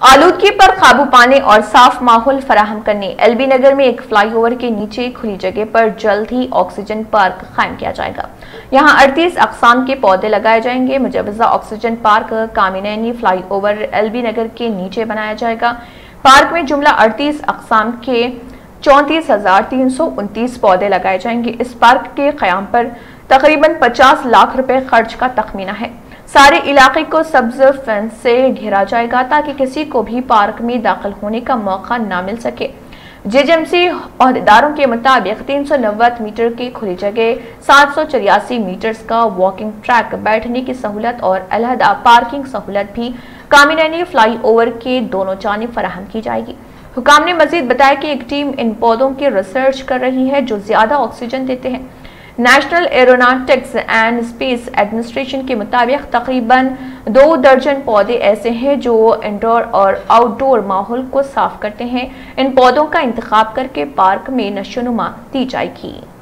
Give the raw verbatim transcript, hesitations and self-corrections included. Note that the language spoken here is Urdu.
آلودگی پر قابو پانے اور صاف ماحول فراہم کرنے ایل بی نگر میں ایک فلائی اوور کے نیچے کھلی جگہ پر جلد ہی آکسیجن پارک قائم کیا جائے گا۔ یہاں اڑتیس اقسام کے پودے لگائے جائیں گے۔ مجوزہ oxygen park Kamineni flyover L B Nagar کے نیچے بنایا جائے گا۔ پارک میں جملہ اڑتیس اقسام کے چونتیس ہزار تین سو انتیس پودے لگائے جائیں گے۔ اس پارک کے قیام پر تقریباً پچاس لاکھ روپے خرچ کا تخمینہ ہے۔ سارے علاقے کو سبز فنس سے گھیرا جائے گا تاکہ کسی کو بھی پارک میں داخل ہونے کا موقع نہ مل سکے۔ جے جے ایم سی عہدیداروں کے مطابق تین سو نوے میٹر کی کھلی جگہ، سات سو چوراسی میٹرز کا واکنگ ٹریک، بیٹھنے کی سہولت اور علیحدہ پارکنگ سہولت بھی کامینینی فلائی اوور کے دونوں جانب فراہم کی جائے گی۔ حکام نے مزید بتایا کہ ایک ٹیم ان پودوں کی ریسرچ کر رہی ہے جو زیادہ آکسیجن دیتے ہیں۔ National Aeronautics and Space Administration کے مطابق تقریباً دو درجن پودے ایسے ہیں جو انڈور اور آؤٹ ڈور ماحول کو صاف کرتے ہیں۔ ان پودوں کا انتخاب کر کے پارک میں نشو و نما دی جائے گی۔